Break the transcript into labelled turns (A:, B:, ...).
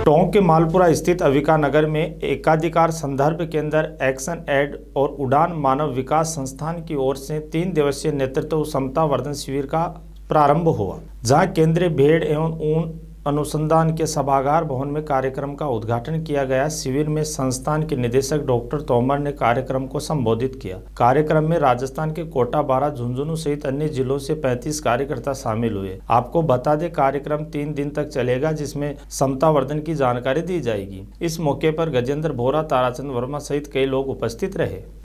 A: टोंक के मालपुरा स्थित अविका नगर में एकाधिकार संदर्भ केंद्र एक्शन एड और उड़ान मानव विकास संस्थान की ओर से 3 दिवसीय नेतृत्व क्षमता वर्धन शिविर का प्रारंभ हुआ, जहां केंद्रीय भेड़ एवं ऊन अनुसंधान के सभागार भवन में कार्यक्रम का उद्घाटन किया गया। शिविर में संस्थान के निदेशक डॉक्टर तोमर ने कार्यक्रम को संबोधित किया। कार्यक्रम में राजस्थान के कोटा, बारां, झुंझुनू सहित अन्य जिलों से 35 कार्यकर्ता शामिल हुए। आपको बता दें, कार्यक्रम 3 दिन तक चलेगा, जिसमें क्षमता वर्धन की जानकारी दी जाएगी। इस मौके पर गजेंद्र बोरा, ताराचंद वर्मा सहित कई लोग उपस्थित रहे।